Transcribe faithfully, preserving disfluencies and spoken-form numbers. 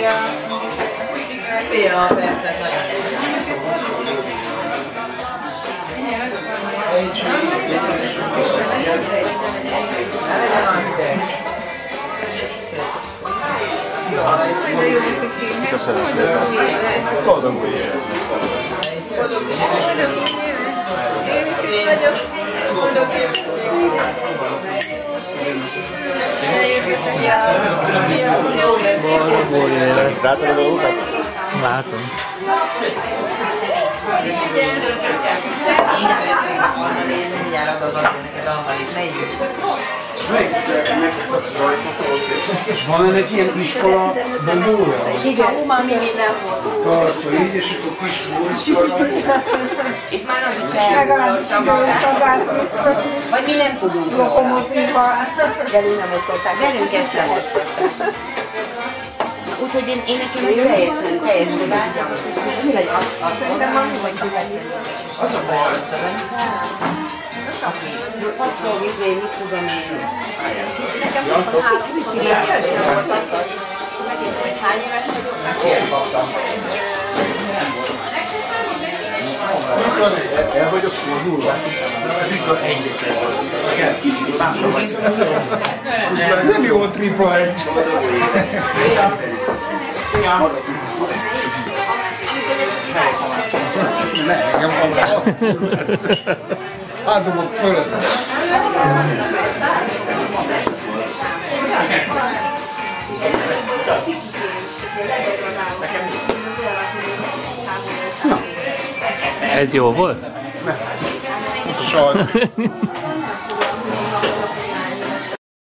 Szia, persze, nagyon. Köszönöm szépen. Boldog új évet. Boldog új évet. Én is itt vagyok. Boldog évet. Boldog új évet. Látod a dolgokat? Látom. És van ennek ilyen iskola bogója? Igen, már mi minden volt. Tartva így, és akkor kis volt. Itt már az is legalábbis időszabás biztos. Vagy mi nem tudunk. Lokomotíva. Velünk nem osztották. Velünk ezt nem osztották. Úgyhogy én, én nekem egy teljesen, teljesen láttam. Mi vagy azt? Szerintem már mi vagy kivegy. Az a baj. Hatszor vizé, mit tudom én. Nekem huszonhárom éves volt az, hogy megnézem, hogy hány éves vagyok. El vagyok fordulva. Nem jó a tripla egy. Ne, engem azt átdobok fölött. Ez jó volt? Sajnos.